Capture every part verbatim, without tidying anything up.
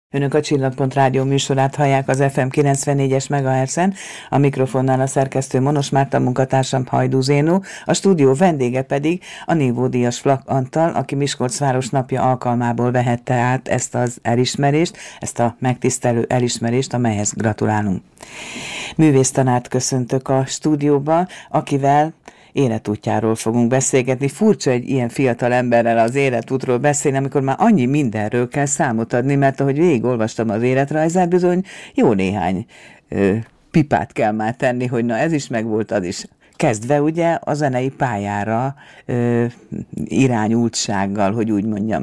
Önök a Csillagpont Rádió műsorát hallják az ef em kilencvennégyes megahertzen, a mikrofonnál a szerkesztő Monos Márta, munkatársam Hajdú Zénó, a stúdió vendége pedig a Nívódíjas Flak Antal, aki Miskolcváros napja alkalmából vehette át ezt az elismerést, ezt a megtisztelő elismerést, amelyhez gratulálunk. Művésztanárt köszöntök a stúdióba, akivel életútjáról fogunk beszélgetni. Furcsa egy ilyen fiatal emberrel az életútról beszélni, amikor már annyi mindenről kell számot adni, mert ahogy végigolvastam az életrajzát, bizony jó néhány ö, pipát kell már tenni, hogy na ez is megvolt, az is. Kezdve ugye a zenei pályára ö, irányultsággal, hogy úgy mondjam.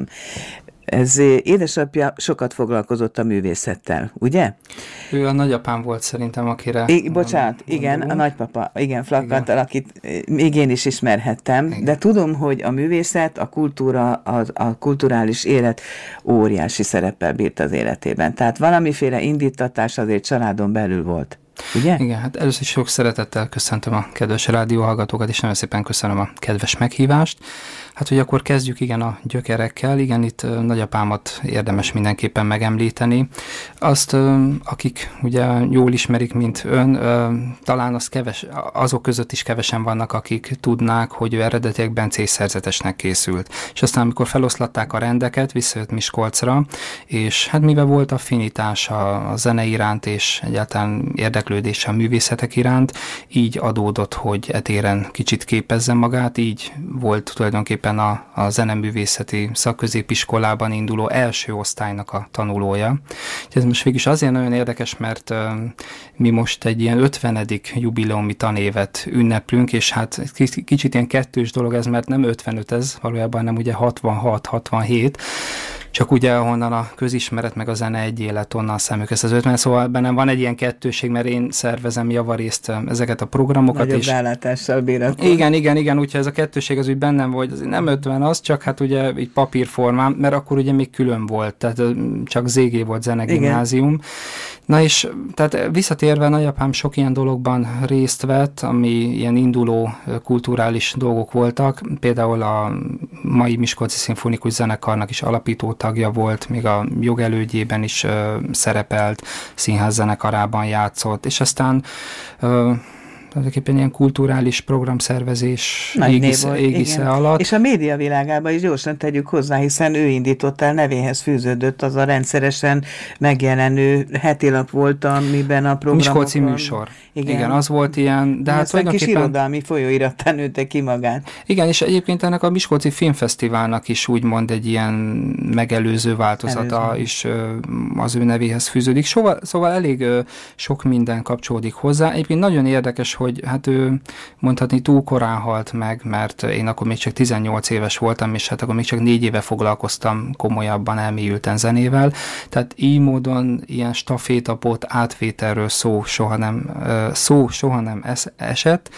Ez édesapja sokat foglalkozott a művészettel, ugye? Ő a nagyapám volt szerintem, akire... I, bocsánat, igen, a nagypapa, igen, Flak Antal, akit még én is ismerhettem, igen. De tudom, hogy a művészet, a kultúra, a, a kulturális élet óriási szereppel bírt az életében. Tehát valamiféle indítatás azért családon belül volt. Ugye? Igen, hát először is sok szeretettel köszöntöm a kedves rádióhallgatókat, és nagyon szépen köszönöm a kedves meghívást. Hát, hogy akkor kezdjük igen a gyökerekkel. Igen, itt nagyapámat érdemes mindenképpen megemlíteni. Azt, akik ugye jól ismerik, mint ön, talán az keves, azok között is kevesen vannak, akik tudnák, hogy ő eredetiekben céhszerzetesnek készült. És aztán, amikor feloszlatták a rendeket, visszajött Miskolcra, és hát mivel volt affinitás a, a zene iránt, és egyáltalán érdeklődése a művészetek iránt, így adódott, hogy etéren kicsit képezze magát, így volt tulajdonképpen a, a zeneművészeti szakközépiskolában induló első osztálynak a tanulója. Ez most végig is azért nagyon érdekes, mert uh, mi most egy ilyen ötvenedik jubileumi tanévet ünneplünk, és hát kicsit ilyen kettős dolog ez, mert nem ötvenöt ez, valójában nem ugye hatvanhat hatvanhét, csak ugye ahonnan a közismeret meg a zene egy élet, onnan számjuk ezt az ötven, szóval bennem van egy ilyen kettőség, mert én szervezem javarészt ezeket a programokat. Nagyobb és rálátással bírat. Igen, igen, igen, úgyhogy ez a kettőség az úgy bennem volt, az nem ötven az, csak hát ugye így papírformán, mert akkor ugye még külön volt, tehát csak zé gé volt zenegimnázium. Na és tehát visszatérve nagyapám sok ilyen dologban részt vett, ami ilyen induló kulturális dolgok voltak, például a mai Miskolci Szimfonikus Zenekarnak is alapító tagja volt, még a jogelődjében is uh, szerepelt, színházzenekarában játszott, és aztán uh, tulajdonképpen ilyen kulturális programszervezés égisze, égisze alatt. És a média világában is gyorsan tegyük hozzá, hiszen ő indított el, nevéhez fűződött az a rendszeresen megjelenő hetilap volt, amiben a programokon... Miskolci műsor. Igen. Igen, az volt ilyen, de hát tulajdonképpen... kis irodalmi folyóirattán nőtte ki magát. Igen, és egyébként ennek a Miskolci Filmfesztiválnak is úgymond egy ilyen megelőző változata Előző. is az ő nevéhez fűződik. Szóval, szóval elég sok minden kapcsolódik hozzá. Egyébként nagyon érdekes, hogy hát ő mondhatni túl korán halt meg, mert én akkor még csak tizennyolc éves voltam, és hát akkor még csak négy éve foglalkoztam komolyabban elmélyülten zenével. Tehát így módon ilyen stafétapot átvételről szó soha nem, szó soha nem esett,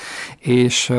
és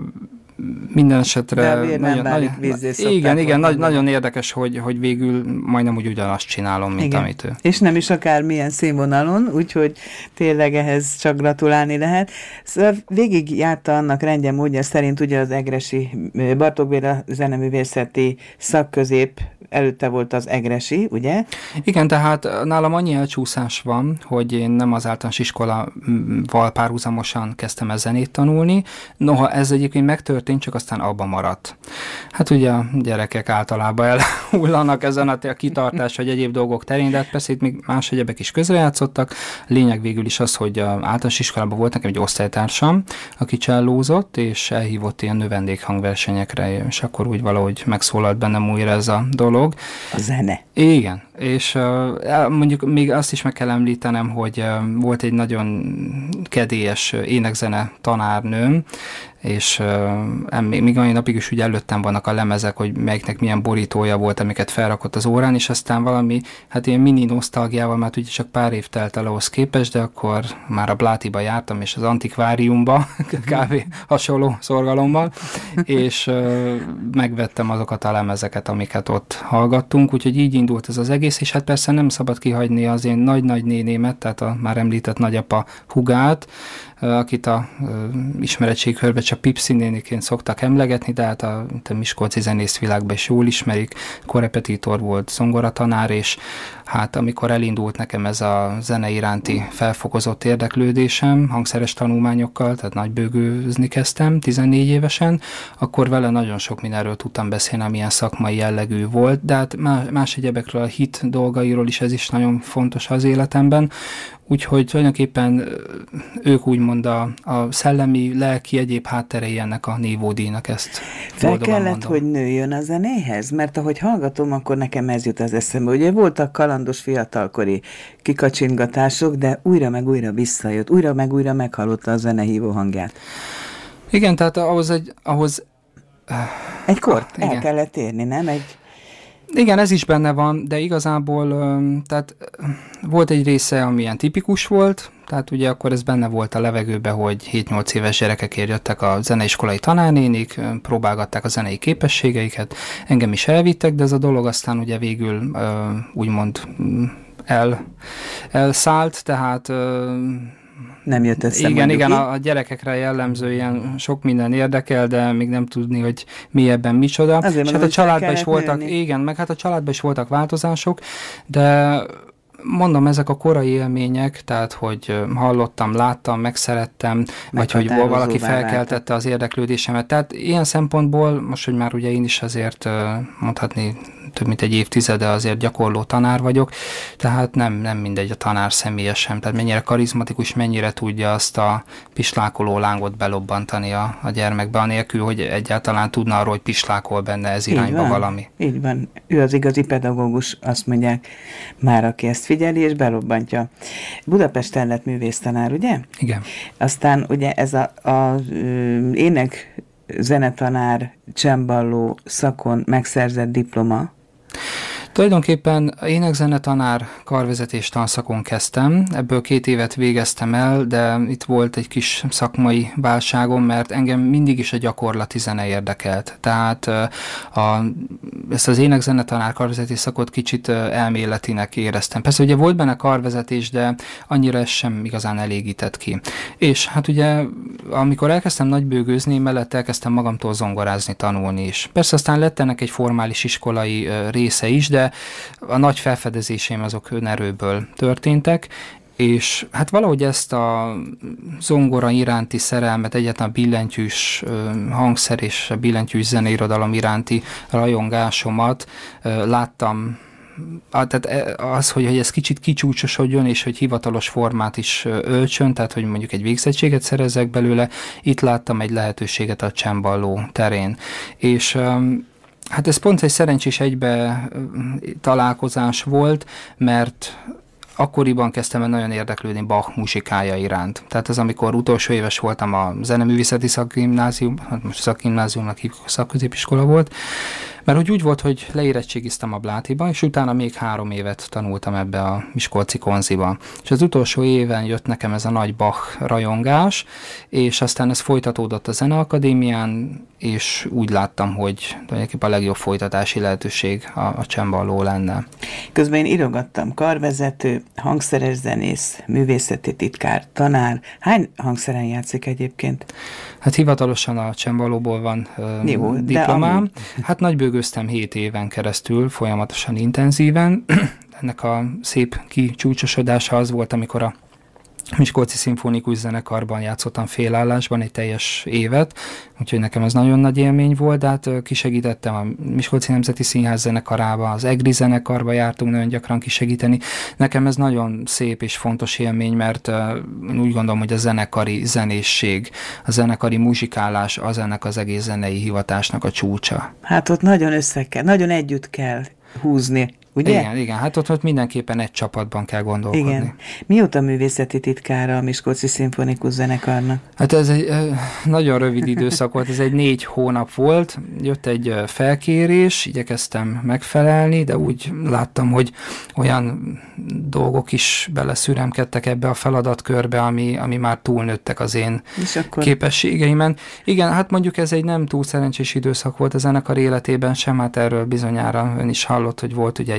minden esetre... De nagyon, nagyon, igen, igen, nagy, nagyon érdekes, hogy, hogy végül majdnem úgy ugyanazt csinálom, mint igen. amit ő. És nem is akármilyen színvonalon, úgyhogy tényleg ehhez csak gratulálni lehet. Szóval végig járta annak rendje módja szerint ugye az egresi Bartók Béla zeneművészeti szakközép, előtte volt az egresi, ugye? Igen, tehát nálam annyi elcsúszás van, hogy én nem az általános iskolával párhuzamosan kezdtem el zenét tanulni, noha ez egyébként megtörtént, csak aztán abban maradt. Hát ugye a gyerekek általában elhullanak ezen a kitartás, vagy egyéb dolgok terén, de hát persze itt még más egyebek is közrejátszottak. Lényeg végül is az, hogy általános iskolában volt nekem egy osztálytársam, aki csellózott, és elhívott ilyen növendékhangversenyekre, és akkor úgy valahogy megszólalt bennem újra ez a dolog. A zene. Igen, és uh, mondjuk még azt is meg kell említenem, hogy uh, volt egy nagyon kedélyes énekzene tanárnőm, és uh, még mai napig is úgy előttem vannak a lemezek, hogy melyiknek milyen borítója volt, amiket felrakott az órán, és aztán valami, hát ilyen mini nosztalgiával, mert ugye csak pár év telt el ahhoz képest, de akkor már a Blátiba jártam, és az antikváriumba, kávé hasonló szorgalommal, és uh, megvettem azokat a lemezeket, amiket ott hallgattunk, úgyhogy így indult ez az egész, és hát persze nem szabad kihagyni az én nagy-nagy nénémet, tehát a már említett nagyapa hugát, akit a ismeretségkörbe Pipszi néniként szoktak emlegetni, de hát a, a miskolci zenészvilágban is jól ismerik, korrepetitor volt, zongoratanár, és hát amikor elindult nekem ez a zene iránti felfokozott érdeklődésem hangszeres tanulmányokkal, tehát nagybőgőzni kezdtem tizennégy évesen, akkor vele nagyon sok mindenről tudtam beszélni, amilyen szakmai jellegű volt, de hát más egyebekről, a hit dolgairól is ez is nagyon fontos az életemben, úgyhogy tulajdonképpen ők úgymond a, a szellemi, lelki, egyéb hátterei ennek a nívódíjnak, ezt fel kellett, mondom. Hogy nőjön a zenéhez? Mert ahogy hallgatom, akkor nekem ez jut az eszembe. Ugye voltak kalandos fiatalkori kikacsingatások, de újra meg újra visszajött, újra meg újra meghallotta a zenehívó hangját. Igen, tehát ahhoz egy... Ahhoz, egy kort ah, el kellett érni, nem? Egy... Igen, ez is benne van, de igazából tehát volt egy része, ami ilyen tipikus volt, tehát ugye akkor ez benne volt a levegőben, hogy hét-nyolc éves gyerekekért jöttek a zeneiskolai tanárnénik, próbálgatták a zenei képességeiket, engem is elvittek, de ez a dolog aztán ugye végül úgymond el, elszállt, tehát... Nem jött össze. Igen, igen, a, a gyerekekre jellemző ilyen sok minden érdekel, de még nem tudni, hogy mi ebben micsoda. Azért és mondom, hát a családban is voltak, nőni. igen, meg hát a családban is voltak változások, de mondom, ezek a korai élmények, tehát, hogy hallottam, láttam, megszerettem, vagy hogy valaki felkeltette az érdeklődésemet. Tehát ilyen szempontból, most, hogy már ugye én is azért mondhatni több mint egy évtizede azért gyakorló tanár vagyok, tehát nem, nem mindegy a tanár személyesen, tehát mennyire karizmatikus, mennyire tudja azt a pislákoló lángot belobbantani a, a gyermekbe, anélkül, hogy egyáltalán tudna arról, hogy pislákol benne ez irányba így valami. Így van. Ő az igazi pedagógus, azt mondják már, aki ezt figyeli és belobbantja. Budapesten lett művésztanár, ugye? Igen. Aztán ugye ez a, a, a ének zenetanár, cemballó szakon megszerzett diploma. Tulajdonképpen énekzenetanár karvezetés tanszakon kezdtem, ebből két évet végeztem el, de itt volt egy kis szakmai válságom, mert engem mindig is a gyakorlati zene érdekelt. Tehát a, ezt az énekzenetanár karvezetés szakot kicsit elméletinek éreztem. Persze ugye volt benne karvezetés, de annyira ez sem igazán elégített ki. És hát ugye, amikor elkezdtem nagybőgőzni, mellett elkezdtem magamtól zongorázni, tanulni is. Persze aztán lett ennek egy formális iskolai része is, de a nagy felfedezéseim azok önerőből történtek, és hát valahogy ezt a zongora iránti szerelmet, egyáltalán a billentyűs hangszer és a billentyűs zeneirodalom iránti rajongásomat láttam. Tehát az, hogy, hogy ez kicsit kicsúcsosodjon, és hogy hivatalos formát is öltsön, tehát hogy mondjuk egy végzettséget szerezzek belőle, itt láttam egy lehetőséget a cemballó terén. És hát ez pont egy szerencsés egybe találkozás volt, mert akkoriban kezdtem el nagyon érdeklődni Bach muzsikája iránt. Tehát ez amikor utolsó éves voltam a zeneművészeti szakgimnázium, hát most szakgimnáziumnak hívjuk, a szakközépiskola volt, mert hogy úgy volt, hogy leérettségiztem a Blátiba, és utána még három évet tanultam ebbe a miskolci konziba. És az utolsó éven jött nekem ez a nagy Bach rajongás, és aztán ez folytatódott a Zeneakadémián, és úgy láttam, hogy tulajdonképpen a legjobb folytatási lehetőség a, a cemballó lenne. Közben én írogattam, karvezető, hangszeres zenész, művészeti titkár, tanár. Hány hangszeren játszik egyébként? Hát hivatalosan a cemballóból van uh, Jó, diplomám. Hát nagybőgőztem hét éven keresztül, folyamatosan intenzíven. Ennek a szép kicsúcsosodása az volt, amikor a Miskolci Szimfonikus Zenekarban játszottam félállásban egy teljes évet, úgyhogy nekem ez nagyon nagy élmény volt, de hát kisegítettem a Miskolci Nemzeti Színház zenekarába, az EGRI zenekarba jártunk nagyon gyakran kisegíteni. Nekem ez nagyon szép és fontos élmény, mert én úgy gondolom, hogy a zenekari zenészség, a zenekari muzsikálás az ennek az egész zenei hivatásnak a csúcsa. Hát ott nagyon össze kell, nagyon együtt kell húzni. Ugye? Igen, igen, hát ott, ott mindenképpen egy csapatban kell gondolkodni. Igen. Mióta művészeti titkára a Miskolci Szimfonikus Zenekarnak? Hát ez egy nagyon rövid időszak volt, ez egy négy hónap volt, jött egy felkérés, igyekeztem megfelelni, de úgy láttam, hogy olyan dolgok is beleszüremkedtek ebbe a feladatkörbe, ami, ami már túlnőttek az én akkor... képességeimen. Igen, hát mondjuk ez egy nem túl szerencsés időszak volt a zenekar életében sem, hát erről bizonyára ön is hallott, hogy volt ugye egy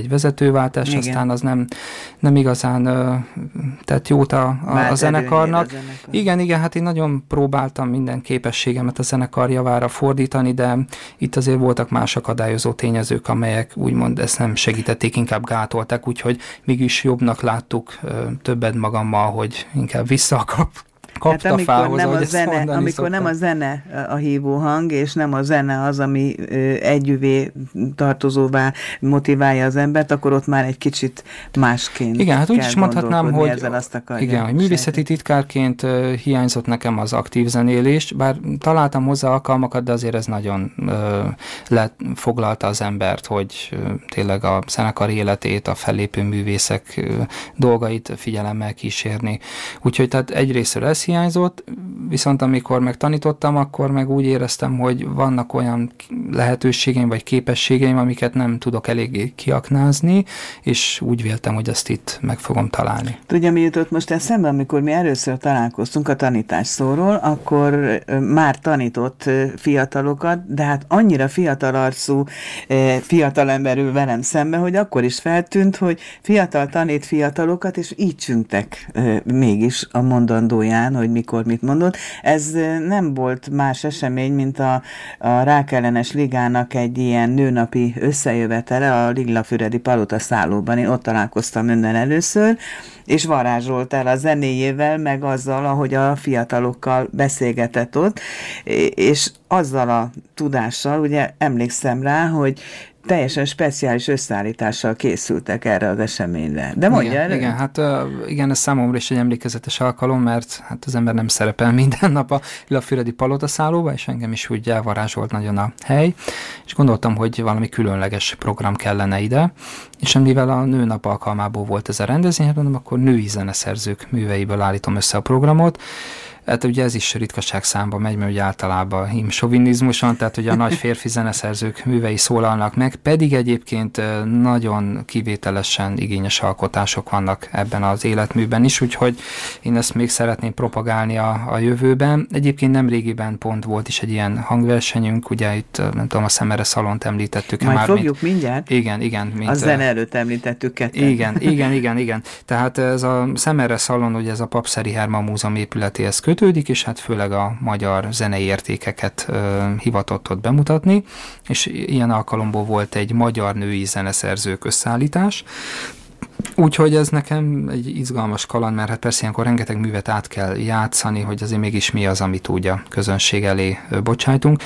egy vezetőváltás, igen. Aztán az nem, nem igazán tett jót a, a, a zenekarnak. A zenekar. Igen, igen, hát én nagyon próbáltam minden képességemet a zenekar javára fordítani, de itt azért voltak más akadályozó tényezők, amelyek úgymond ezt nem segítették, inkább gátolták, úgyhogy mégis jobbnak láttuk többet magammal, hogy inkább visszakap. Hát amikor, fához, nem, a zene, amikor szoktam. nem a zene a hívó hang, és nem a zene az, ami együvé tartozóvá motiválja az embert, akkor ott már egy kicsit másként. Igen, hát úgy is mondhatnám, hogy, igen, hogy művészeti titkárként hiányzott nekem az aktív zenélés, bár találtam hozzá alkalmakat, de azért ez nagyon lefoglalta az embert, hogy tényleg a zenekar életét, a fellépő művészek dolgait figyelemmel kísérni. Úgyhogy tehát egyrésztről ez hiányzott, viszont amikor megtanítottam, akkor meg úgy éreztem, hogy vannak olyan lehetőségeim vagy képességeim, amiket nem tudok eléggé kiaknázni, és úgy véltem, hogy ezt itt meg fogom találni. Tudja, mi jutott most eszembe, amikor mi először találkoztunk a tanítás szóról, akkor már tanított fiatalokat, de hát annyira fiatal arcú fiatalember ül velem szembe, hogy akkor is feltűnt, hogy fiatal tanít fiatalokat, és így csüngtek mégis a mondandóján, hogy mikor mit mondott. Ez nem volt más esemény, mint a, a Rákellenes Ligának egy ilyen nőnapi összejövetele a Liglafüredi Palota szállóban. Én ott találkoztam önnel először, és varázsolt el a zenéjével, meg azzal, ahogy a fiatalokkal beszélgetett ott, és azzal a tudással, ugye emlékszem rá, hogy teljesen speciális összeállítással készültek erre az eseményre. De mondja igen, igen, hát igen, ez számomra is egy emlékezetes alkalom, mert hát az ember nem szerepel minden nap a Liglafüredi Palota szállóba, és engem is úgy elvarázsolt nagyon a hely, és gondoltam, hogy valami különleges program kellene ide, és mivel a nőnap alkalmából volt ez a rendezvény, hát mondom, akkor női zeneszerzők műveiből állítom össze a programot. Hát ugye ez is ritkaság számba megy, mert ugye általában himsovinizmus van, tehát ugye a nagy férfi zeneszerzők művei szólalnak meg, pedig egyébként nagyon kivételesen igényes alkotások vannak ebben az életműben is, úgyhogy én ezt még szeretném propagálni a, a jövőben. Egyébként nemrégiben pont volt is egy ilyen hangversenyünk, ugye itt nem tudom, a Szemere Szalont említettük. Majd már, fogjuk mint, mindjárt. Igen, igen. Mint, a zene előtt említettük ketten. Igen, igen, igen, igen. Tehát ez a Szemere Szalon, ugye ez a Papszeri Herman Múzeum épületéhez kötődik, és hát főleg a magyar zenei értékeket ö, hivatott ott bemutatni, és ilyen alkalomból volt egy magyar női zeneszerzők összeállítás, úgyhogy ez nekem egy izgalmas kaland, mert hát persze ilyenkor rengeteg művet át kell játszani, hogy azért mégis mi az, amit úgy a közönség elé ö, bocsájtunk.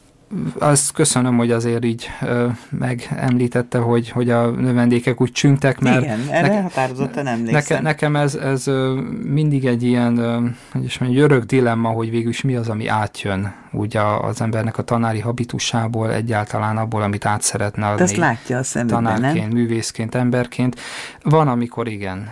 Azt köszönöm, hogy azért így ö, megemlítette, hogy, hogy a növendékek úgy csüngtek, mert igen, erre neke, határozottan emlékszem. Neke, nekem ez, ez ö, mindig egy ilyen, ö, hogy is mondjam, örök dilemma, hogy végül is mi az, ami átjön úgy a, az embernek a tanári habitusából, egyáltalán abból, amit át szeretne adni. Ezt látja a szemükben, tanárként, nem? művészként, emberként. Van, amikor igen.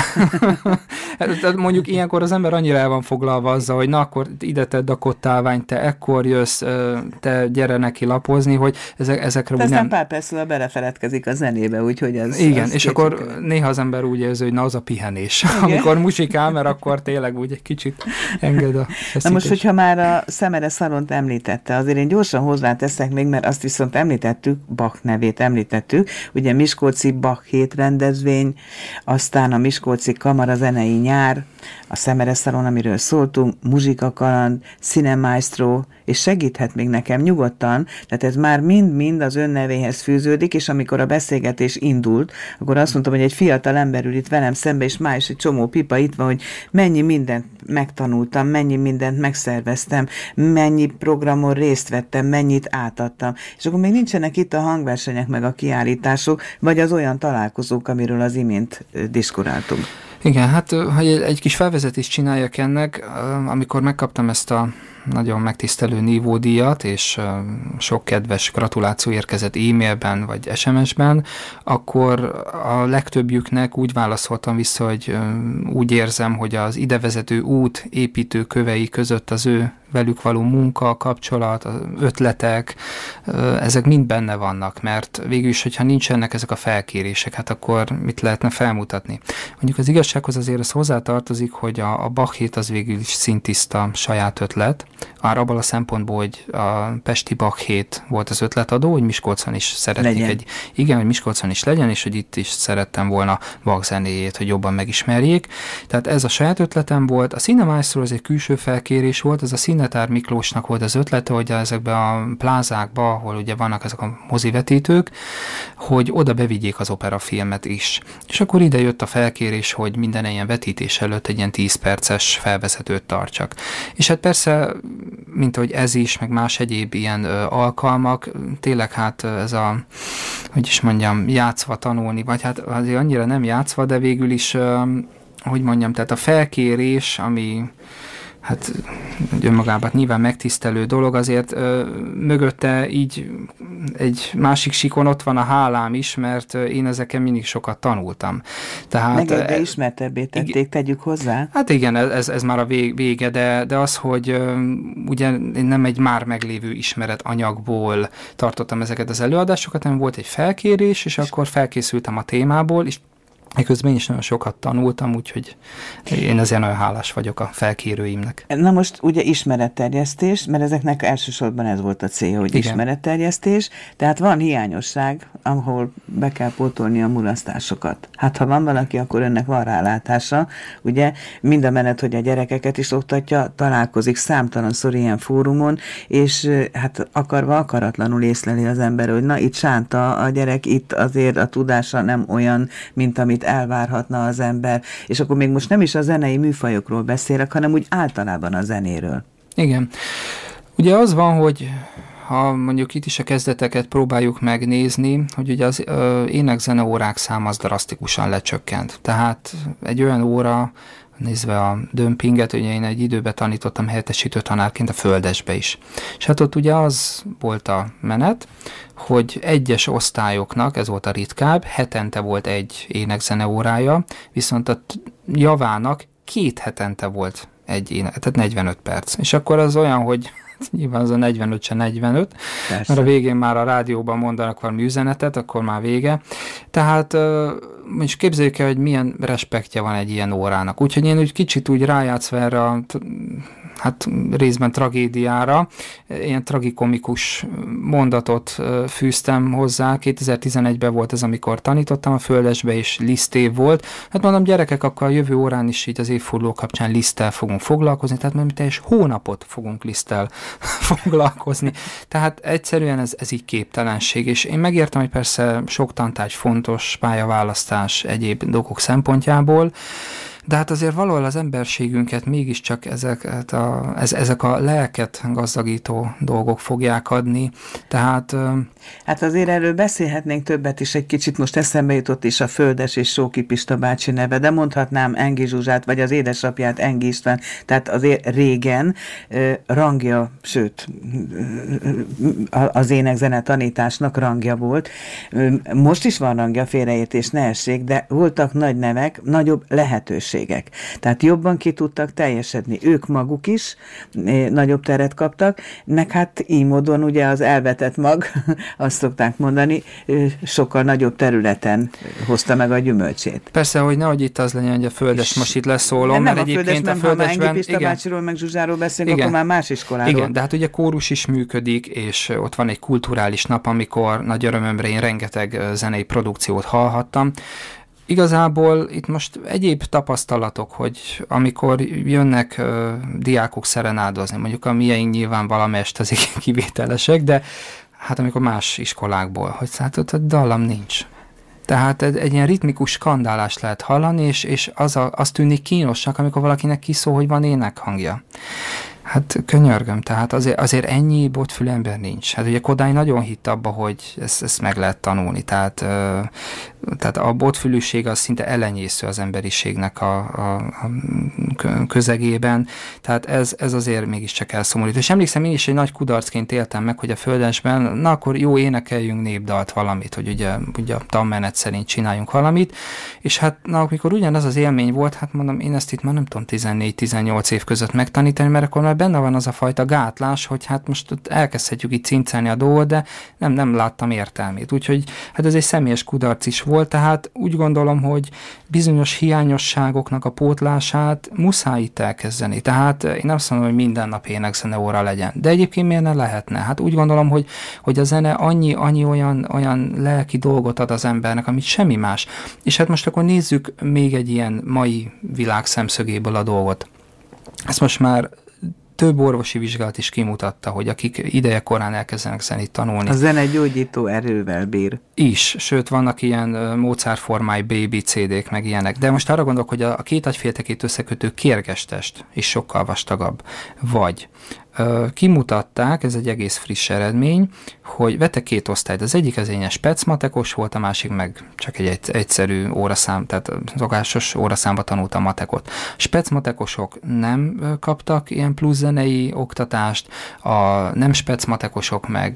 Mondjuk ilyenkor az ember annyira el van foglalva azzal, hogy na akkor ide tedd a kottálványt, te ekkor jössz, te gyere neki lapozni, hogy ezek, ezekre de úgy nem... pár percről belefeledkezik a zenébe, úgyhogy ez... Igen, az és akkor kell. Néha az ember úgy érzi, hogy na az a pihenés. Igen? Amikor musikál, mert akkor tényleg úgy egy kicsit enged a feszítés. Na most, hogyha már a Szemere Szalont említette, azért én gyorsan hozzáteszek még, mert azt viszont említettük, Bach nevét említettük, ugye Miskolci Bach hét rendezvény, aztán a Miskolci Kamarazenei Nyár, a Szemere Szalon, amiről szóltunk, Muzsikakaland, Cinemaestro, és segíthet még nekem nyugodtan, tehát ez már mind-mind az ön nevéhez fűződik, és amikor a beszélgetés indult, akkor azt mondtam, hogy egy fiatal ember ül itt velem szembe, és már is egy csomó pipa itt van, hogy mennyi mindent megtanultam, mennyi mindent megszerveztem, mennyi programon részt vettem, mennyit átadtam. És akkor még nincsenek itt a hangversenyek meg a kiállítások, vagy az olyan találkozók, amiről az imént diskuráltunk. Igen, hát hogy egy kis felvezetést csináljak ennek, amikor megkaptam ezt a nagyon megtisztelő nívódíjat, és sok kedves gratuláció érkezett e-mailben vagy es em es-ben, akkor a legtöbbjüknek úgy válaszoltam vissza, hogy úgy érzem, hogy az idevezető út építő kövei között az ő velük való munka, kapcsolat, ötletek, ezek mind benne vannak, mert végül is, hogyha nincsenek ezek a felkérések, hát akkor mit lehetne felmutatni? Mondjuk az igazsághoz azért az hozzátartozik, hogy a, a Bach hét az végül is szintiszta saját ötlet, Már abban a szempontból, hogy a Pesti Bach hét volt az ötletadó, hogy Miskolcon is szeretnék legyen. egy, igen, hogy Miskolcon is legyen, és hogy itt is szerettem volna Bach zenéjét, hogy jobban megismerjék. Tehát ez a saját ötletem volt. A Cinemaestro az egy külső felkérés volt, ez a Szinetár Miklósnak volt az ötlete, hogy ezekben a plázákba, ahol ugye vannak ezek a mozivetítők, hogy oda bevigyék az operafilmet is. És akkor ide jött a felkérés, hogy minden ilyen vetítés előtt egy ilyen tíz perces felvezetőt tartsak. És hát persze, mint ahogy ez is, meg más egyéb ilyen ö, alkalmak, tényleg hát ez a, hogy is mondjam, játszva tanulni, vagy hát azért annyira nem játszva, de végül is, ö, hogy mondjam, tehát a felkérés, ami hát önmagában nyilván megtisztelő dolog, azért ö, mögötte így egy másik síkon ott van a hálám is, mert én ezeken mindig sokat tanultam. Tehát, meg egyre ismertebbé tették, igen, tegyük hozzá. Hát igen, ez, ez már a vége, de, de az, hogy ö, ugye én nem egy már meglévő ismeret anyagból tartottam ezeket az előadásokat, hanem volt egy felkérés, és akkor felkészültem a témából, és eközben én is nagyon sokat tanultam, úgyhogy én ezért nagyon hálás vagyok a felkérőimnek. Na most ugye ismeretterjesztés, mert ezeknek elsősorban ez volt a célja, hogy igen, ismeretterjesztés, tehát van hiányosság, ahol be kell pótolni a mulasztásokat. Hát ha van valaki, akkor önnek van rálátása, ugye mindamenet, hogy a gyerekeket is oktatja, találkozik számtalanszor ilyen fórumon, és hát akarva akaratlanul észleli az ember, hogy na itt sánta a gyerek, itt azért a tudása nem olyan, mint amit elvárhatna az ember, és akkor még most nem is a zenei műfajokról beszélek, hanem úgy általában a zenéről. Igen. Ugye az van, hogy ha mondjuk itt is a kezdeteket próbáljuk megnézni, hogy ugye az ö, énekzene órák száma az drasztikusan lecsökkent. Tehát egy olyan óra, nézve a dömpinget, ugye én egy időben tanítottam helyettesítő tanárként a Földesbe is. És hát ott ugye az volt a menet, hogy egyes osztályoknak, ez volt a ritkább, hetente volt egy énekzene órája, viszont a javának két hetente volt egy ének, tehát negyvenöt perc. És akkor az olyan, hogy nyilván az a negyvenöt se negyvenöt, persze, mert a végén már a rádióban mondanak valami üzenetet, akkor már vége. Tehát most képzeljük el, hogy milyen respektje van egy ilyen órának. Úgyhogy én úgy kicsit úgy rájátszva erre a hát részben tragédiára, ilyen tragikomikus mondatot fűztem hozzá. kétezer-tizenegyben volt ez, amikor tanítottam a Földesbe, és lisztév volt. Hát mondom, gyerekek, akkor a jövő órán is így az évforduló kapcsán liszttel fogunk foglalkozni, tehát mi teljes hónapot fogunk liszttel foglalkozni. Tehát egyszerűen ez, ez így képtelenség, és én megértem, hogy persze sok tantárgy fontos, pályaválasztás egyéb dolgok szempontjából, de hát azért valahol az emberségünket mégiscsak ezek a, ez, ezek a lelket gazdagító dolgok fogják adni. Tehát... Hát azért erről beszélhetnénk többet is, egy kicsit most eszembe jutott is a Földes és Sóki Pista bácsi neve, de mondhatnám Engi Zsuzsát, vagy az édesapját Engi István, tehát azért régen rangja, sőt, az énekzene tanításnak rangja volt. Most is van rangja, félreértés ne essék, de voltak nagy nevek, nagyobb lehetőségek. Tehát jobban ki tudtak teljesedni. Ők maguk is nagyobb teret kaptak, meg hát így módon ugye az elvetett mag, azt szokták mondani, sokkal nagyobb területen hozta meg a gyümölcsét. Persze, hogy nehogy itt az legyen, hogy a Földes most itt leszólom, mert nem egyébként a Földesben... Ha már Engi Pista bácsiról meg Zsuzsáról beszélünk, igen, akkor már más iskoláról. Igen, de hát ugye kórus is működik, és ott van egy kulturális nap, amikor nagy örömömre én rengeteg zenei produkciót hallhattam. Igazából itt most egyéb tapasztalatok, hogy amikor jönnek uh, diákok szerenádozni, mondjuk a mieink nyilván valamelyest azért kivételesek, de hát amikor más iskolákból, hogy hát ott a dallam nincs. Tehát egy, egy ilyen ritmikus skandálást lehet hallani, és, és az, a, az tűnik kínosnak, amikor valakinek kiszól, hogy van énekhangja. Hát könyörgöm, tehát azért, azért ennyi botfülű ember nincs. Hát ugye Kodály nagyon hitt abba, hogy ezt, ezt meg lehet tanulni, tehát, ö, tehát a botfülűség az szinte elenyésző az emberiségnek a, a, a közegében, tehát ez, ez azért mégiscsak elszomorító. És emlékszem, én is egy nagy kudarcként éltem meg, hogy a Földesben, na akkor jó, énekeljünk népdalt valamit, hogy ugye, ugye a tanmenet szerint csináljunk valamit, és hát na, amikor ugyanaz az élmény volt, hát mondom, én ezt itt már nem tudom tizennégy-tizennyolc év között megtanítani, mert akkor már benne van az a fajta gátlás, hogy hát most elkezdhetjük itt cincelni a dolgot, de nem, nem láttam értelmét. Úgyhogy hát ez egy személyes kudarc is volt, tehát úgy gondolom, hogy bizonyos hiányosságoknak a pótlását muszáj muszáj itt elkezdeni. Tehát én nem azt mondom, hogy minden nap énekzene óra legyen. De egyébként miért ne lehetne? Hát úgy gondolom, hogy, hogy a zene annyi, annyi olyan, olyan lelki dolgot ad az embernek, amit semmi más. És hát most akkor nézzük még egy ilyen mai világ szemszögéből a dolgot. Ezt most már több orvosi vizsgálat is kimutatta, hogy akik ideje korán elkezdenek zenét tanulni. A zene gyógyító erővel bír. Is, sőt vannak ilyen Mozart formáj Baby cé dé-k, meg ilyenek. De most arra gondolok, hogy a, a két agyféltekét összekötő kérgestest is sokkal vastagabb. Vagy ö, kimutatták, ez egy egész friss eredmény, hogy vettek két osztályt. Az egyik az ilyen specmatekos volt, a másik meg csak egy egyszerű óraszám, tehát szokásos óraszámba tanult a matekot. Specmatekosok nem kaptak ilyen plusz zenei oktatást, a nem specmatekosok meg,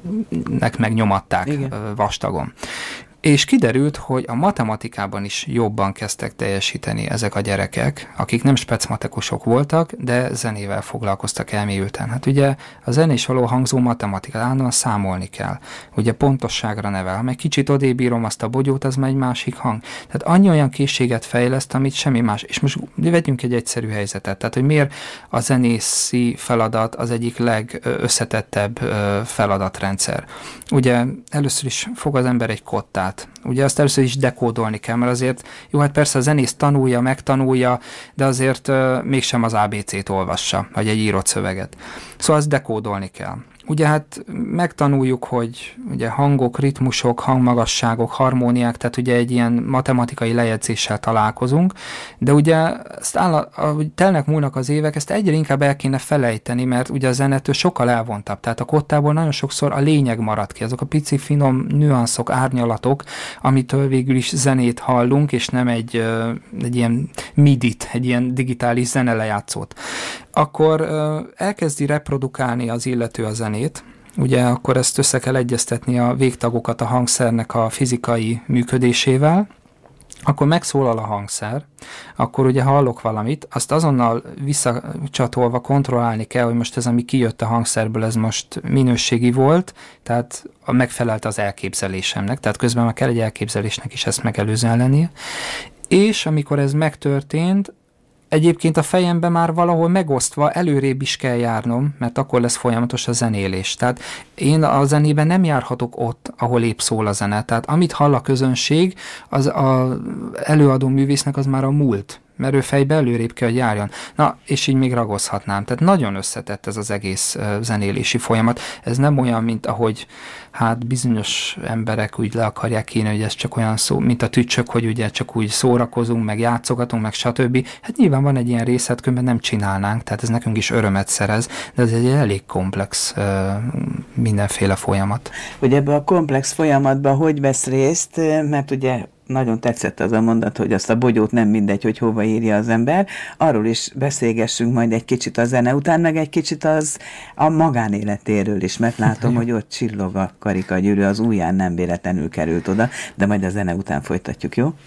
nek meg nyomatták Igen. vastagon. És kiderült, hogy a matematikában is jobban kezdtek teljesíteni ezek a gyerekek, akik nem specmatekosok voltak, de zenével foglalkoztak elmélyülten. Hát ugye a zenés való hangzó matematika, állandóan számolni kell. Ugye pontosságra nevel. Ha meg kicsit odébb írom azt a bogyót, az már egy másik hang. Tehát annyi olyan készséget fejleszt, amit semmi más. És most vegyünk egy egyszerű helyzetet. Tehát, hogy miért a zenészi feladat az egyik legösszetettebb feladatrendszer. Ugye először is fog az ember egy kottát. Ugye azt először is dekódolni kell, mert azért, jó, hát persze a zenész tanulja, megtanulja, de azért uh, mégsem az á bé cét olvassa, vagy egy írott szöveget. Szóval azt dekódolni kell. Ugye hát megtanuljuk, hogy ugye hangok, ritmusok, hangmagasságok, harmóniák, tehát ugye egy ilyen matematikai lejegyzéssel találkozunk, de ugye ezt áll, ahogy telnek múlnak az évek, ezt egyre inkább el kéne felejteni, mert ugye a zenetől sokkal elvontabb. Tehát a kottából nagyon sokszor a lényeg marad ki, azok a pici finom nüanszok, árnyalatok, amitől végül is zenét hallunk, és nem egy, egy ilyen midit, egy ilyen digitális zenelejátszót. Akkor uh, elkezdi reprodukálni az illető a zenét, ugye akkor ezt össze kell egyeztetni a végtagokat a hangszernek a fizikai működésével, akkor megszólal a hangszer, akkor ugye hallok valamit, azt azonnal visszacsatolva kontrollálni kell, hogy most ez, ami kijött a hangszerből, ez most minőségi volt, tehát megfelelt az elképzelésemnek, tehát közben már kell egy elképzelésnek is ezt megelőzően lennie, és amikor ez megtörtént, egyébként a fejemben már valahol megosztva előrébb is kell járnom, mert akkor lesz folyamatos a zenélés. Tehát én a zenében nem járhatok ott, ahol épp szól a zene. Tehát amit hall a közönség, az az előadó művésznek az már a múlt, mert ő fejbe előrébb kell, hogy járjon. Na, és így még ragozhatnám. Tehát nagyon összetett ez az egész uh, zenélési folyamat. Ez nem olyan, mint ahogy hát bizonyos emberek úgy le akarják írni, hogy ez csak olyan szó, mint a tücsök, hogy ugye csak úgy szórakozunk, meg játszogatunk, meg stb. Hát nyilván van egy ilyen részlet, különben nem csinálnánk, tehát ez nekünk is örömet szerez, de ez egy elég komplex uh, mindenféle folyamat. Hogy ebbe a komplex folyamatban hogy vesz részt, mert ugye nagyon tetszett az a mondat, hogy azt a bogyót nem mindegy, hogy hova írja az ember. Arról is beszélgessünk majd egy kicsit a zene után, meg egy kicsit az a magánéletéről is, mert látom, hogy ott csillog a karikagyűrű, az ujján nem véletlenül került oda, de majd a zene után folytatjuk, jó?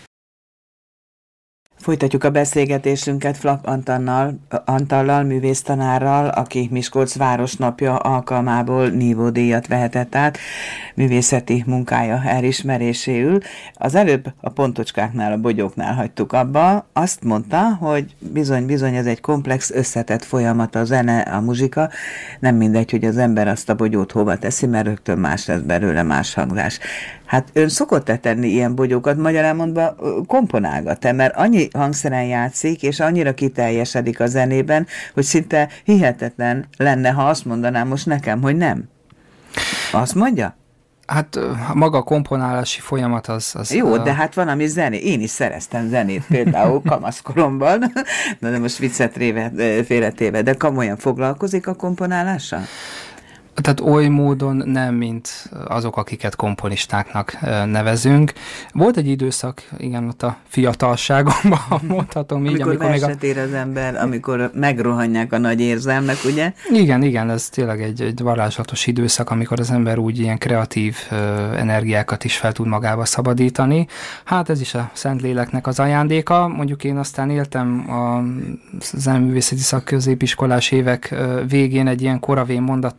Folytatjuk a beszélgetésünket Flak Antallal, Antallal, művésztanárral, aki Miskolc Városnapja alkalmából nívódíjat vehetett át művészeti munkája elismeréséül. Az előbb a pontocskáknál, a bogyóknál hagytuk abba. Azt mondta, hogy bizony-bizony ez egy komplex, összetett folyamat a zene, a muzsika. Nem mindegy, hogy az ember azt a bogyót hova teszi, mert rögtön más lesz belőle, más hangzás. Hát ön szokott-e tenni ilyen bogyókat, magyarán mondva komponálgat-e, mert annyi hangszeren játszik, és annyira kiteljesedik a zenében, hogy szinte hihetetlen lenne, ha azt mondanám most nekem, hogy nem. Azt mondja? Hát maga a komponálási folyamat az... az Jó, a... de hát van, ami zené. Én is szereztem zenét például kamaszkoromban, de most viccet félretéve, de komolyan foglalkozik a komponálással? Tehát oly módon nem, mint azok, akiket komponistáknak nevezünk. Volt egy időszak, igen, ott a fiatalságomban, mondhatom így. Amikor, amikor verset ér az ember, amikor megrohanják a nagy érzelmek, ugye? Igen, igen, ez tényleg egy, egy varázslatos időszak, amikor az ember úgy ilyen kreatív uh, energiákat is fel tud magába szabadítani. Hát ez is a Szentléleknek az ajándéka. Mondjuk én aztán éltem a zeneművészeti szakközépiskolás évek uh, végén egy ilyen koravén mondattal, hogy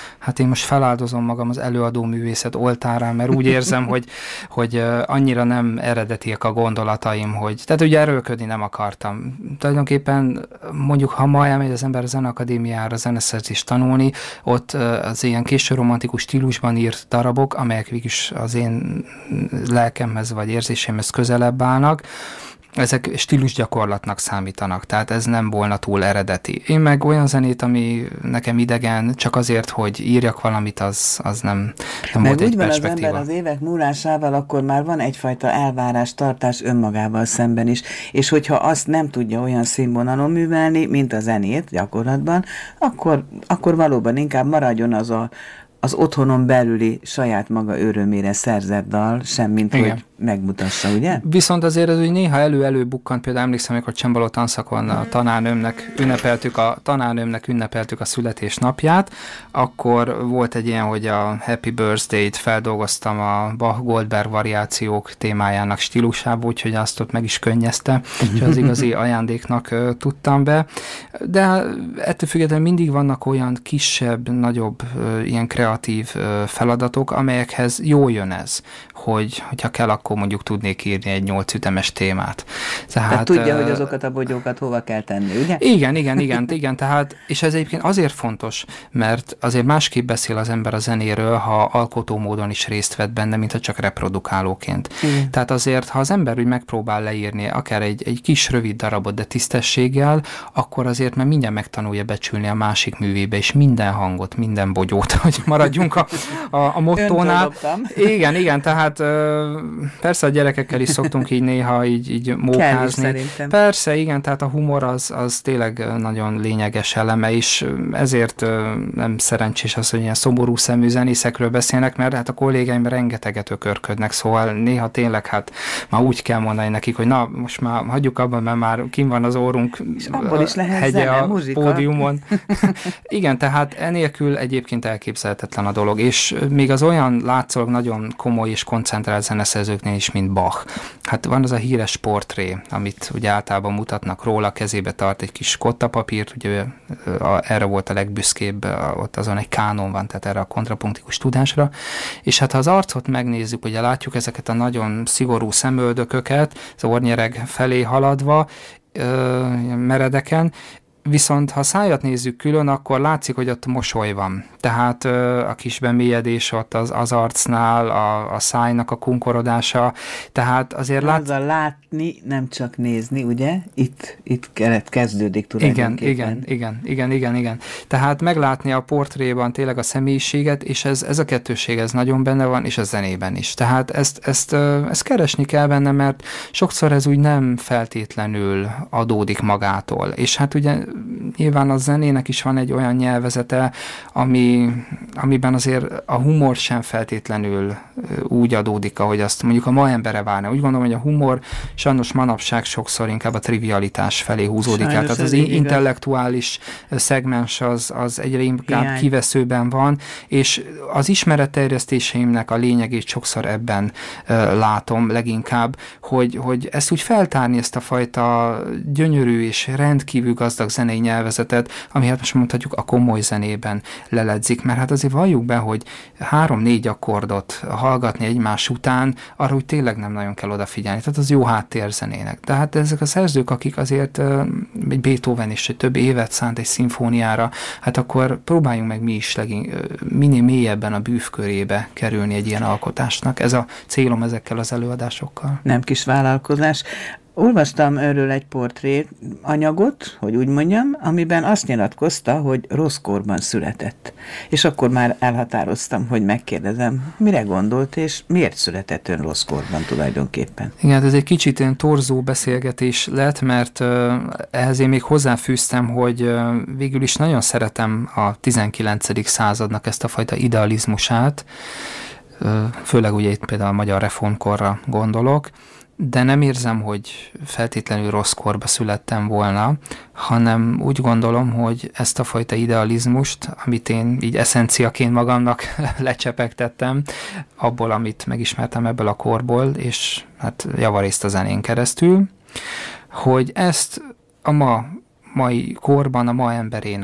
hát én most feláldozom magam az előadó művészet oltárán, mert úgy érzem, hogy, hogy annyira nem eredetiek a gondolataim, hogy, tehát ugye erőlködni nem akartam. Tulajdonképpen mondjuk, ha ma elmegy az ember a Zeneakadémiára zeneszerzést tanulni, ott az ilyen késő romantikus stílusban írt darabok, amelyek végülis az én lelkemhez vagy érzésemhez közelebb állnak, ezek stílusgyakorlatnak számítanak, tehát ez nem volna túl eredeti. Én meg olyan zenét, ami nekem idegen, csak azért, hogy írjak valamit, az, az nem, nem volt egy perspektíva. Meg úgy van az ember az évek múlásával, akkor már van egyfajta elvárás, tartás önmagával szemben is, és hogyha azt nem tudja olyan színvonalon művelni, mint a zenét gyakorlatban, akkor, akkor valóban inkább maradjon az a az otthonon belüli saját maga örömére szerzett dal, semmint igen. hogy megmutassa, ugye? Viszont azért ez úgy néha elő-elő bukkant, például emlékszem, amikor csembaló tanszakon a tanárnőmnek ünnepeltük a tanárnőmnek ünnepeltük a születésnapját, akkor volt egy ilyen, hogy a Happy Birthday-t feldolgoztam a Bach-Goldberg variációk témájának stílusába, úgyhogy azt ott meg is könnyezte, és az igazi ajándéknak uh, tudtam be. De ettől függetlenül mindig vannak olyan kisebb, nagyobb, uh, ilyen kreatív uh, feladatok, amelyekhez jól jön ez, hogy, hogyha kell, akkor mondjuk tudnék írni egy nyolc ütemes témát. Tehát, tehát tudja, uh, hogy azokat a bogyókat hova kell tenni, ugye? Igen, igen, igen, igen, tehát, és ez egyébként azért fontos, mert azért másképp beszél az ember a zenéről, ha alkotó módon is részt vett benne, mint ha csak reprodukálóként. Igen. Tehát azért, ha az ember úgy megpróbál leírni akár egy, egy kis rövid darabot, de tisztességgel, akkor azért már mindjárt megtanulja becsülni a másik művébe, és minden hangot, minden bogyót, hogy maradjunk a, a, a mottónál. Igen, igen, tehát persze a gyerekekkel is szoktunk így néha így, így mókázni. Persze, igen, tehát a humor az, az tényleg nagyon lényeges eleme, és ezért nem szerencsés az, hogy ilyen szomorú szemű zenészekről beszélnek, mert hát a kollégáim rengeteget ökörködnek, szóval néha tényleg hát már úgy kell mondani nekik, hogy na, most már hagyjuk abban, mert már kim van az orrunk is lehet hegye zene, a muzsika. pódiumon. Igen, tehát enélkül egyébként elképzelhetetlen a dolog, és még az olyan látszólag nagyon komoly és koncentrált zeneszerzőknél is, mint Bach. Hát van az a híres portré, amit ugye általában mutatnak róla, kezébe tart egy kis kottapapírt, ugye erre volt a legbüszkébb, ott azon egy kánon van, tehát erre a kontrapunktikus tudásra, és hát ha az arcot megnézzük, ugye látjuk ezeket a nagyon szigorú szemöldököket, az ornyereg felé haladva, meredeken, viszont ha szájat nézzük külön, akkor látszik, hogy ott mosoly van. Tehát ö, a kis bemélyedés ott az, az arcnál, a, a szájnak a kunkorodása, tehát azért lát... Az a látni, nem csak nézni, ugye? Itt, itt kezdődik tulajdonképpen. Igen, igen, igen, igen, igen, igen. Tehát meglátni a portréban tényleg a személyiséget, és ez, ez a kettőség, ez nagyon benne van, és a zenében is. Tehát ezt, ezt, ezt keresni kell benne, mert sokszor ez úgy nem feltétlenül adódik magától. És hát ugye nyilván a zenének is van egy olyan nyelvezete, ami, amiben azért a humor sem feltétlenül úgy adódik, ahogy azt mondjuk a ma embere várna. Úgy gondolom, hogy a humor sajnos manapság sokszor inkább a trivialitás felé húzódik el. Tehát az intellektuális szegmens az, az egyre inkább Hiány. kiveszőben van, és az ismeretterjesztéseimnek a lényegét sokszor ebben uh, látom leginkább, hogy, hogy ezt úgy feltárni, ezt a fajta gyönyörű és rendkívül gazdag zenei nyelvezetet, ami hát most mondhatjuk a komoly zenében leledzik, mert hát azért valljuk be, hogy három-négy akkordot hallgatni egymás után, arra úgy tényleg nem nagyon kell odafigyelni. Tehát az jó háttérzenének. De hát ezek a szerzők, akik azért egy Beethoven is egy több évet szánt egy szimfóniára, hát akkor próbáljunk meg mi is legin, minél mélyebben a bűvkörébe kerülni egy ilyen alkotásnak. Ez a célom ezekkel az előadásokkal. Nem kis vállalkozás. Olvastam erről egy portrét anyagot, hogy úgy mondjam, amiben azt nyilatkozta, hogy rossz korban született. És akkor már elhatároztam, hogy megkérdezem, mire gondolt, és miért született ön rossz korban tulajdonképpen? Igen, ez egy kicsit ilyen torzó beszélgetés lett, mert uh, ehhez én még hozzáfűztem, hogy uh, végül is nagyon szeretem a tizenkilencedik századnak ezt a fajta idealizmusát, uh, főleg ugye itt például a magyar reformkorra gondolok, de nem érzem, hogy feltétlenül rossz korba születtem volna, hanem úgy gondolom, hogy ezt a fajta idealizmust, amit én így eszenciaként magamnak lecsepegtettem, abból, amit megismertem ebből a korból, és hát javarészt a zenén keresztül, hogy ezt a ma, mai korban a ma emberének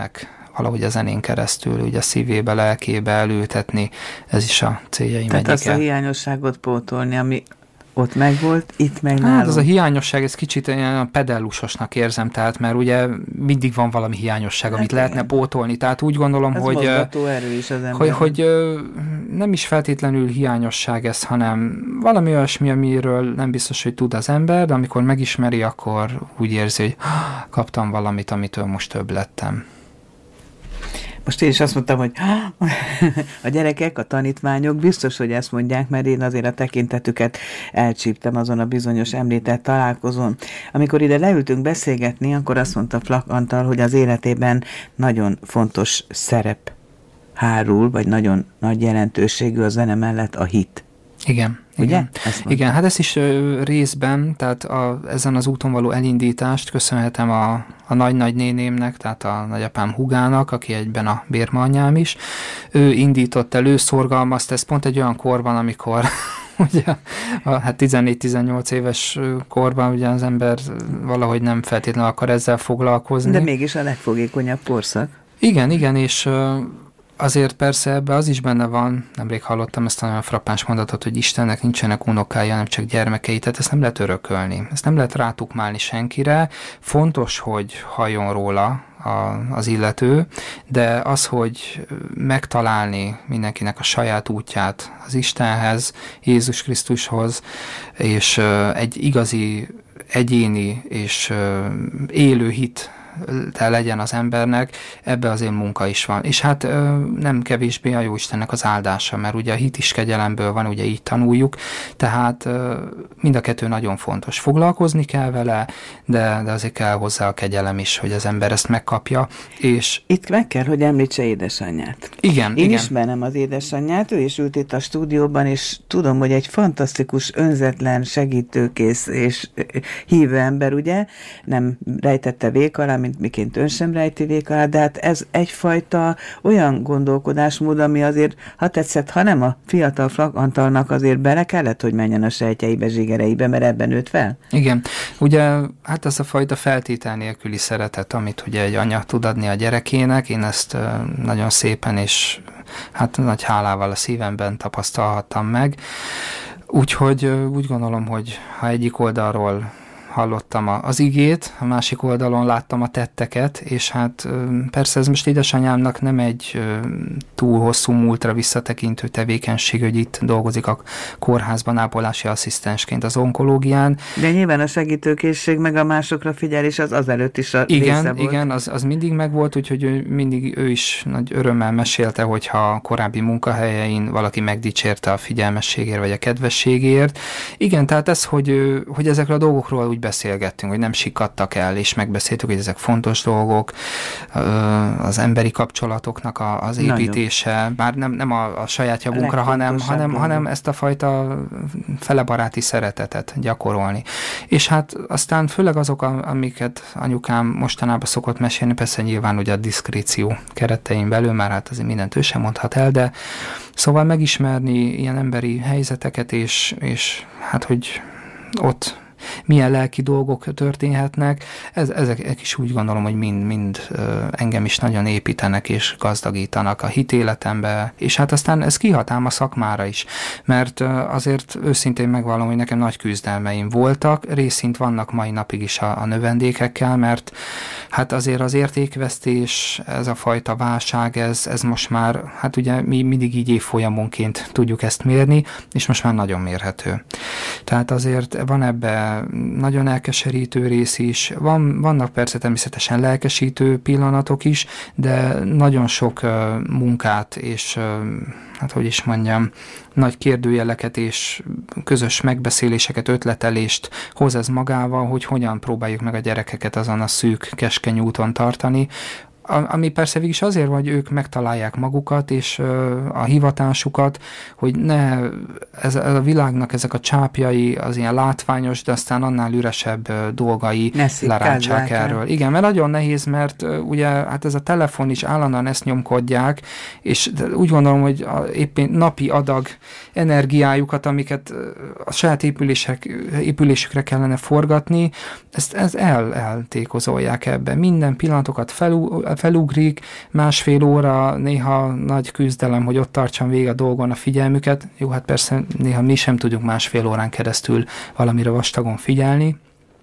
valahogy a zenén keresztül, ugye a szívébe, lelkébe elültetni, ez is a céljaim Tehát egyike. azt a hiányosságot pótolni, ami ott megvolt, itt meg nálunk. Hát ez a hiányosság, ez kicsit olyan pedellusosnak érzem, tehát mert ugye mindig van valami hiányosság, hát amit igen. lehetne pótolni, tehát úgy gondolom, ez hogy, mozgató erő is az hogy, hogy nem is feltétlenül hiányosság ez, hanem valami olyasmi, amiről nem biztos, hogy tud az ember, de amikor megismeri, akkor úgy érzi, hogy kaptam valamit, amitől most több lettem. Most én is azt mondtam, hogy a gyerekek, a tanítványok biztos, hogy ezt mondják, mert én azért a tekintetüket elcsíptem azon a bizonyos említett találkozón. Amikor ide leültünk beszélgetni, akkor azt mondta Flak Antal, hogy az életében nagyon fontos szerep hárul, vagy nagyon nagy jelentőségű a zene mellett a hit. Igen. Igen. Igen, hát ez is ö, részben, tehát a, ezen az úton való elindítást köszönhetem a, a nagy-nagy nénémnek, tehát a nagyapám húgának, aki egyben a bérmaanyám is. Ő indított elő, szorgalmazta, ez pont egy olyan korban, amikor ugye, a, hát tizennégy-tizennyolc éves korban ugye az ember valahogy nem feltétlenül akar ezzel foglalkozni. De mégis a legfogékonyabb korszak. Igen, igen, és azért persze ebben az is benne van, nemrég hallottam ezt a nagyon frappáns mondatot, hogy Istennek nincsenek unokái, hanem csak gyermekei, tehát ezt nem lehet örökölni, ezt nem lehet rátukmálni senkire. Fontos, hogy halljon róla a, az illető, de az, hogy megtalálni mindenkinek a saját útját az Istenhez, Jézus Krisztushoz, és egy igazi, egyéni és élő hit legyen az embernek, ebbe azért munka is van. És hát nem kevésbé a Jóistennek az áldása, mert ugye a hit is kegyelemből van, ugye így tanuljuk, tehát mind a kettő nagyon fontos. Foglalkozni kell vele, de, de azért kell hozzá a kegyelem is, hogy az ember ezt megkapja. És itt meg kell, hogy említse édesanyját. Igen, Én igen. ismerem az édesanyját, ő is ült itt a stúdióban, és tudom, hogy egy fantasztikus, önzetlen, segítőkész és hívő ember, ugye, nem rejtette vék alá, mint miként ön sem rejti vék alá, de hát ez egyfajta olyan gondolkodásmód, ami azért, ha tetszett, ha nem a fiatal Flak Antalnak azért bele kellett, hogy menjen a sejtjeibe, zsigereibe, mert ebben nőtt fel? Igen. Ugye, hát ez a fajta feltétel nélküli szeretet, amit ugye egy anya tud adni a gyerekének, én ezt nagyon szépen és hát nagy hálával a szívemben tapasztalhattam meg. Úgyhogy úgy gondolom, hogy ha egyik oldalról hallottam az igét, a másik oldalon láttam a tetteket, és hát persze ez most édesanyámnak nem egy túl hosszú múltra visszatekintő tevékenység, hogy itt dolgozik a kórházban ápolási asszisztensként az onkológián. De nyilván a segítőkészség meg a másokra figyelés az azelőtt is a igen, része volt. Igen, az, az mindig megvolt, úgyhogy ő, mindig ő is nagy örömmel mesélte, hogyha a korábbi munkahelyein valaki megdicsérte a figyelmességért vagy a kedvességért. Igen, tehát ez, hogy, hogy ezekről a dolgokról úgy beszélgettünk, hogy nem sikadtak el, és megbeszéltük, hogy ezek fontos dolgok, az emberi kapcsolatoknak az építése, nagyon. Bár nem, nem a, a saját javunkra, a hanem, hanem, hanem ezt a fajta felebaráti szeretetet gyakorolni. És hát aztán főleg azok, amiket anyukám mostanában szokott mesélni, persze nyilván ugye a diszkréció keretein belül, már hát azért mindent ő sem mondhat el, de szóval megismerni ilyen emberi helyzeteket, és, és hát, hogy ott milyen lelki dolgok történhetnek, ez, ezek is úgy gondolom, hogy mind, mind engem is nagyon építenek és gazdagítanak a hitéletembe, és hát aztán ez kihat ám a szakmára is, mert azért őszintén megvallom, hogy nekem nagy küzdelmeim voltak, részint vannak mai napig is a, a növendékekkel, mert hát azért az értékvesztés, ez a fajta válság, ez, ez most már, hát ugye mi mindig így évfolyamonként tudjuk ezt mérni, és most már nagyon mérhető. Tehát azért van ebbe nagyon elkeserítő rész is, van, vannak persze természetesen lelkesítő pillanatok is, de nagyon sok uh, munkát és uh, hát hogy is mondjam, nagy kérdőjeleket és közös megbeszéléseket, ötletelést hoz ez magával, hogy hogyan próbáljuk meg a gyerekeket azon a szűk, keskeny úton tartani, ami persze végig is azért van, hogy ők megtalálják magukat és a hivatásukat, hogy ne ez, ez a világnak ezek a csápjai, az ilyen látványos, de aztán annál üresebb dolgai lerántsák erről. Igen, mert nagyon nehéz, mert ugye hát ez a telefon is állandóan ezt nyomkodják, és úgy gondolom, hogy a, éppen napi adag energiájukat, amiket a saját épülések, épülésükre kellene forgatni, ezt, ezt el, eltékozolják ebbe. Minden pillanatokat felú, felugrik, másfél óra, néha nagy küzdelem, hogy ott tartsam végig a dolgon a figyelmüket. Jó, hát persze néha mi sem tudjuk másfél órán keresztül valamire vastagon figyelni,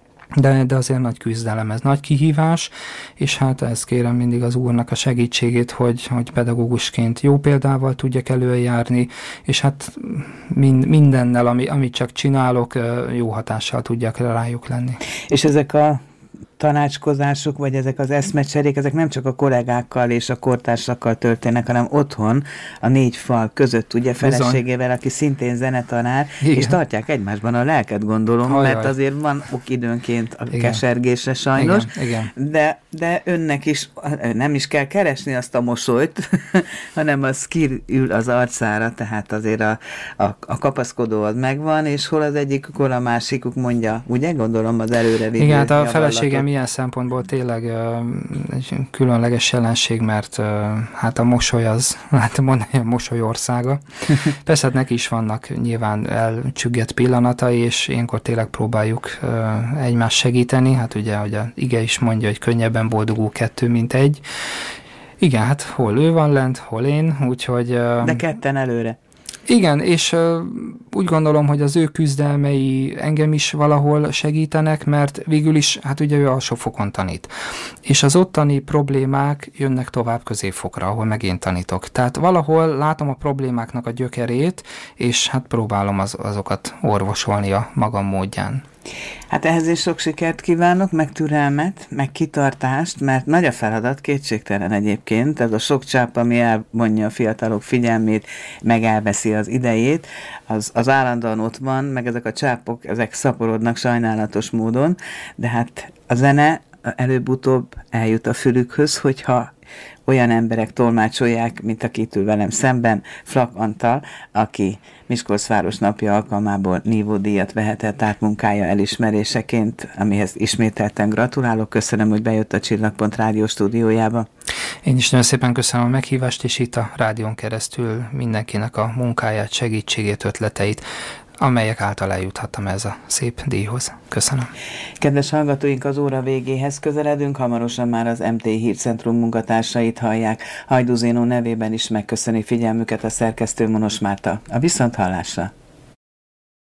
De, de azért nagy küzdelem, ez nagy kihívás, és hát ezt kérem mindig az Úrnak a segítségét, hogy, hogy pedagógusként jó példával tudjak előjárni, és hát mind, mindennel, ami, amit csak csinálok, jó hatással tudjak rájuk lenni. És ezek a tanácskozások, vagy ezek az eszmecserék, ezek nem csak a kollégákkal és a kortársakkal történnek, hanem otthon, a négy fal között, ugye feleségével, aki szintén zenetanár, igen. és tartják egymásban a lelket, gondolom, Hajaj. mert azért van ok időnként a igen. kesergésre sajnos, igen. Igen. De, de önnek is nem is kell keresni azt a mosolyt, hanem az kiül az arcára, tehát azért a, a, a kapaszkodó az megvan, és hol az egyikük, hol a másikuk mondja, ugye gondolom az előrevédő. Igen, hát a feleségem ilyen szempontból tényleg uh, egy különleges jelenség, mert uh, hát a mosoly az, hát mondani, a mosoly országa. Persze hát neki is vannak nyilván elcsüggett pillanatai, és ilyenkor tényleg próbáljuk uh, egymást segíteni. Hát ugye, hogy a ige is mondja, hogy könnyebben boldogul kettő, mint egy. Igen, hát hol ő van lent, hol én, úgyhogy... Uh, De ketten előre. Igen, és uh, úgy gondolom, hogy az ő küzdelmei engem is valahol segítenek, mert végül is, hát ugye ő alsó fokon tanít. És az ottani problémák jönnek tovább középfokra, ahol megint tanítok. Tehát valahol látom a problémáknak a gyökerét, és hát próbálom az, azokat orvosolni a magam módján. Hát ehhez is sok sikert kívánok, meg türelmet, meg kitartást, mert nagy a feladat, kétségtelen egyébként. Ez a sok csáp, ami elvonja a fiatalok figyelmét, meg elveszi az idejét, az, az állandóan ott van, meg ezek a csápok, ezek szaporodnak sajnálatos módon, de hát a zene előbb-utóbb eljut a fülükhöz, hogyha olyan emberek tolmácsolják, mint aki itt ül velem szemben, Flak Antal, aki Miskolcváros napja alkalmából nívódíjat vehetett át munkája elismeréseként, amihez ismételten gratulálok. Köszönöm, hogy bejött a Csillagpont rádió stúdiójába. Én is nagyon szépen köszönöm a meghívást, és itt a rádión keresztül mindenkinek a munkáját, segítségét, ötleteit, amelyek által eljuthattam ez a szép díjhoz. Köszönöm. Kedves hallgatóink, az óra végéhez közeledünk, hamarosan már az em té Hírcentrum munkatársait hallják. Hajdú Zénó nevében is megköszöni figyelmüket a szerkesztő Monos Márta. A viszonthallásra!